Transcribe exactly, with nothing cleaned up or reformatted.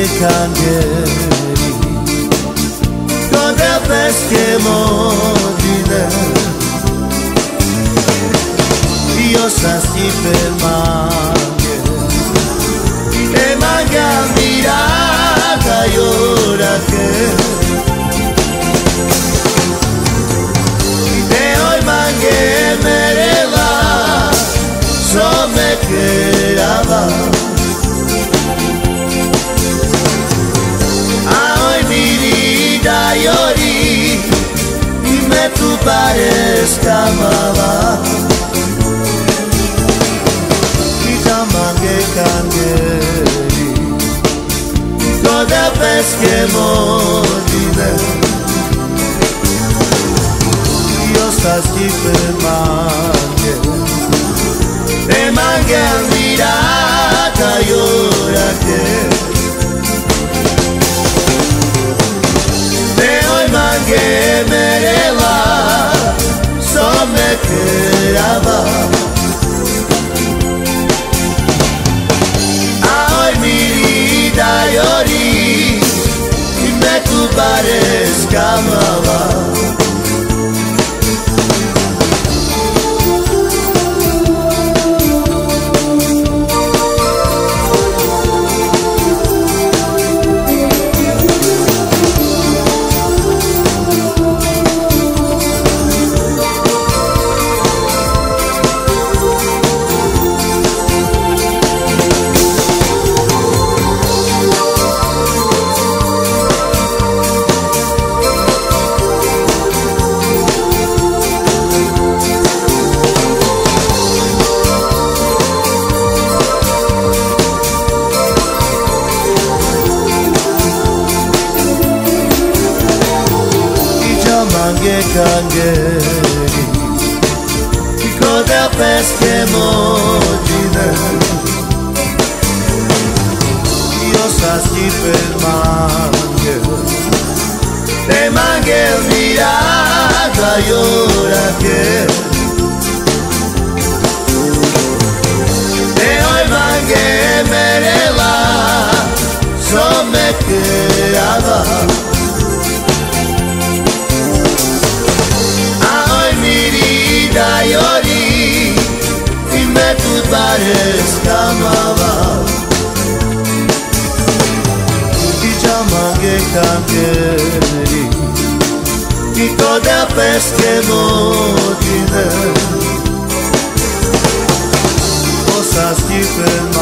kangjeri Koda peske modine Io sasti per mange E manga mirata y ora che De hoy mangue mereva So me quedaba Yori y me tu parezca amaba y llaman que cangeri toda vez que morire yo estás per mange e mangue mirata y ora che que mereva so me quedaba hoy mi vida llorí y me tu parezca amaba Mangue cangeri y coda pesche mogine io sasti per mange e mangue mirata y ora che e hoy mangue mereva so me quedaba Yori y me tu parezca amaba y llaman que cangeri y toda vez que modine cosas diferentes